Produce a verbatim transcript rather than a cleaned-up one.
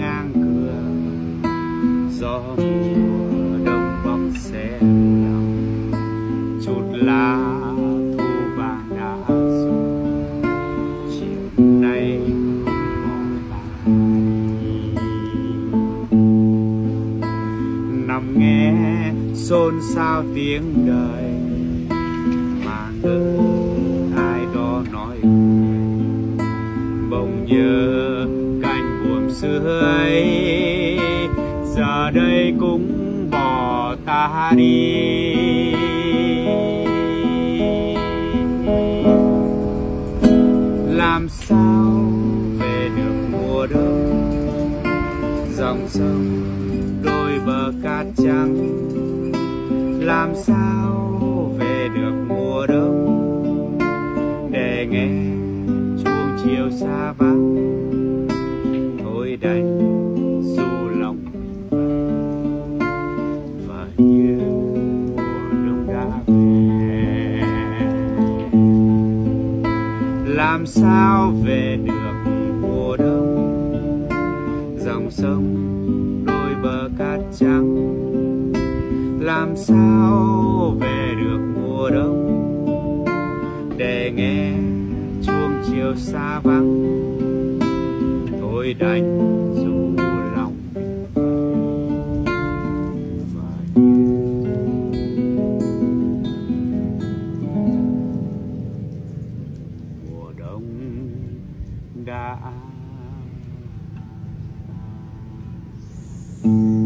ngang cửa, gió mùa đông bóc xé lòng, chút lá thu vàng đã rụng, chiều nay không bỏ ta đi. Nằm nghe xôn xao tiếng đời mà ngỡ ai đó nói bỗng nhớ cánh buồm xưa ấy, giờ đây cũng bỏ ta đi. Làm sao về được mùa đông, dòng sông đôi bờ cát trắng. Làm sao về được mùa đông để nghe chuông chiều xa vắng. Thôi đành du lòng và như mùa đông đã về. Làm sao về được mùa đông, dòng sông đôi bờ cát trắng. Làm sao về được mùa đông để nghe chuông chiều xa vắng. Thôi đành du lòng và như mùa đông đã